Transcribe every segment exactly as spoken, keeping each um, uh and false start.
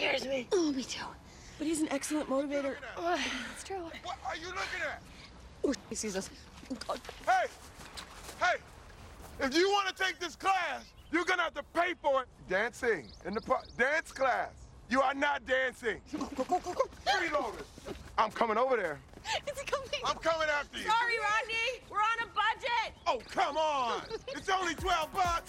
scares me. Oh, me too. But he's an excellent motivator. Oh, it's true. What are you looking at? Oh, he sees us. Oh, God. Hey! Hey! If you want to take this class, you're going to have to pay for it. Dancing in the park. Dance class. You are not dancing. Go, go, go, go, go. Freeloaders. I'm coming over there. Is he coming? I'm coming after you. Sorry, Rodney. We're on a budget. Oh, come on. It's only twelve bucks.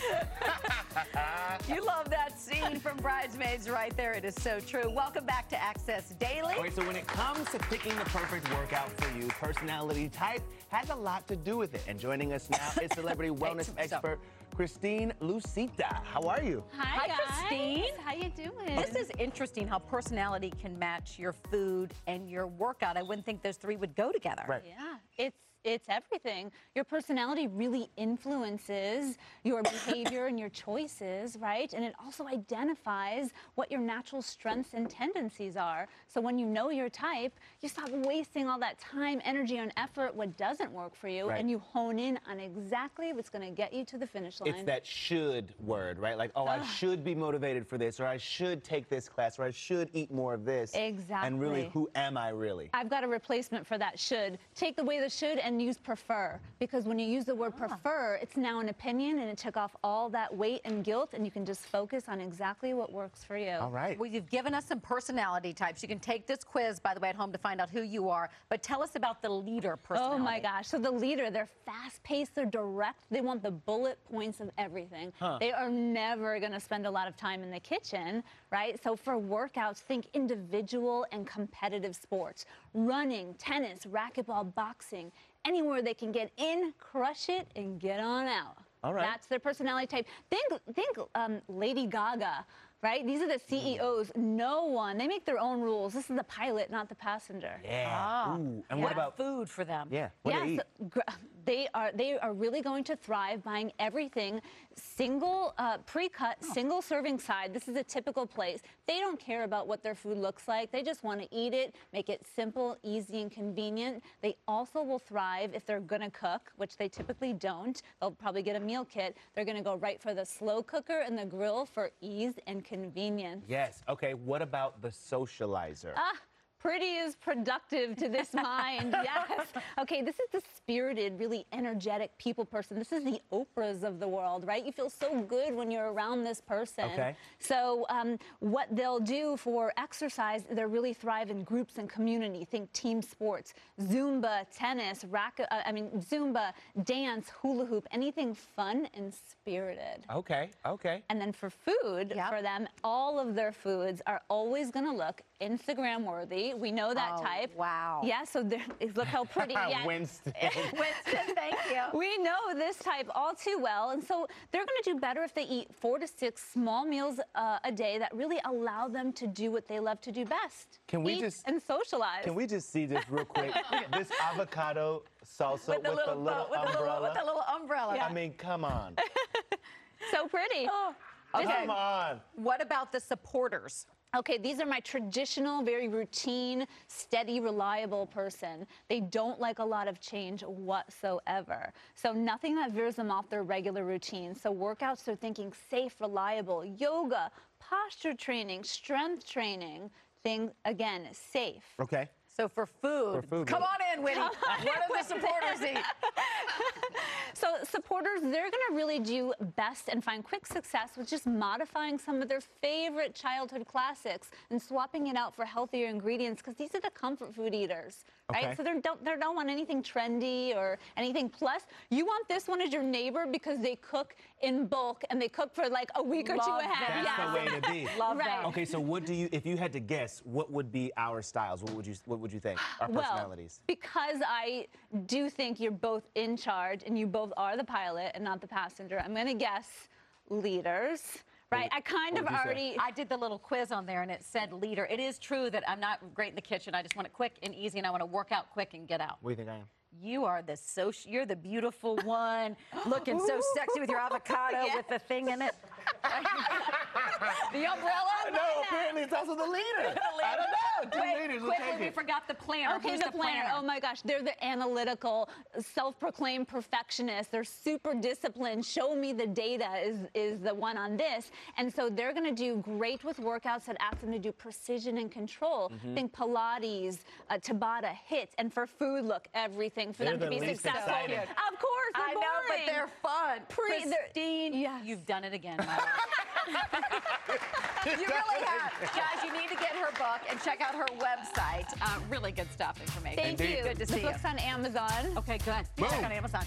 You love that scene from Bridesmaids right there. It is so true. Welcome back to Access Daily. All right, so when it comes to picking the perfect workout for you, personality type has a lot to do with it. And joining us now is celebrity wellness expert Christine Lusita. How are you? Hi, Hi, guys. Christine. How you doing? This is interesting how personality can match your food and your workout. I wouldn't think those three would go together. Right. Yeah, it's it's everything. Your personality really influences your behavior and your choices, right? And it also identifies what your natural strengths and tendencies are. So when you know your type, you stop wasting all that time, energy, and effort what doesn't work for you, Right. and you hone in on exactly what's going to get you to the finish line. It's that should word, right? Like, oh, I should be motivated for this, or I should take this class, or I should eat more of this. Exactly. And really, who am I really? I've got a replacement for that should. Take away the should and use prefer, because when you use the word prefer, it's now an opinion, and it took off all that weight and guilt, and you can just focus on exactly what works for you. All right. Well, you've given us some personality types. You can take this quiz, by the way, at home to find out who you are. But tell us about the leader personality. Oh my gosh. So the leader, they're fast-paced, they're direct, they want the bullet points of everything. Huh. They are never going to spend a lot of time in the kitchen, right? So for workouts, think individual and competitive sports. Running, tennis, racquetball, boxing, anywhere they can get in, crush it, and get on out. All right. That's their personality type. Think, think um, Lady Gaga, right? These are the C E Os. No one, they make their own rules. This is the pilot, not the passenger. Yeah. Ah. Ooh. And Yeah. what about food for them? Yeah. What do they Yes, eat? gr- they are they are really going to thrive buying everything single uh, pre-cut, single serving side. This is a typical place. They don't care about what their food looks like. They just want to eat it, make it simple, easy, and convenient. They also will thrive if they're going to cook, which they typically don't. They'll probably get a meal kit. They're going to go right for the slow cooker and the grill for ease and convenience. Yes. Okay. What about the socializer? Ah, pretty is productive to this mind, yes. Okay, this is the spirited, really energetic people person. This is the Oprahs of the world, right? You feel so good when you're around this person. Okay. So um, what they'll do for exercise, they really thrive in groups and community. Think team sports, Zumba, tennis, racket, uh, I mean, Zumba, dance, hula hoop, anything fun and spirited. Okay. Okay. And then for food, Yep. for them, all of their foods are always going to look Instagram worthy. We know that Oh, type. wow. Yeah, so they're- look how pretty. Yeah. Winston. Winston, thank you. We know this type all too well, and so they're going to do better if they eat four to six small meals uh, a day that really allow them to do what they love to do best. Can we Eat just- and socialize? Can we just see this real quick? This avocado salsa with the little, boat, with the umbrella. little, with the little umbrella. I mean, come on. So pretty. Oh, Come on. what about the supporters? Okay, these are my traditional, very routine, steady, reliable person. They don't like a lot of change whatsoever. So nothing that veers them off their regular routine. So workouts, they're thinking safe, reliable, yoga, posture training, strength training, thing, again, safe. Okay. So for food, For food, come what- on in, Winnie. What do the supporters eat? So supporters, they're going to really do best and find quick success with just modifying some of their favorite childhood classics and swapping it out for healthier ingredients, because these are the comfort food eaters, right? Okay. So they don't, they don't want anything trendy or anything. Plus, you want this one as your neighbor because they cook in bulk and they cook for like a week or two Love ahead. That's Yeah. the way to be. Love Right. that. Okay, so what do you, if you had to guess, what would be our styles? What would you, what would you think? Our Well, personalities. because I do think you're both in charge and you both are the pilot and not the passenger, I'm going to guess leaders, right? I kind what of would you say? already... I did the little quiz on there, and it said leader. It is true that I'm not great in the kitchen. I just want it quick and easy, and I want to work out quick and get out. What do you think I am? You are the social, you're the beautiful one, looking so sexy with your avocado Yeah. with the thing in it. The umbrella? No, apparently it's also the leader. I don't know. Two Wait, leaders will quickly, take we it. forgot the planner. Okay, Who's the, planner. Oh my gosh, they're the analytical, self-proclaimed perfectionists. They're super disciplined. Show me the data is is the one on this, and so they're going to do great with workouts that ask them to do precision and control. Mm-hmm. Think Pilates, uh, Tabata, hits, and for food, look, everything for They're them to the be least successful. exciting. Of course, they're I know, but boring. they're fun. Pre- they're- Christine, Yes. you've done it again, my love. You really have. Guys, you need to get her book and check out her website. Uh, really good stuff, information. Thank Indeed. you. Good to the see you. book's on Amazon. Okay, good. Boom. Check on Amazon.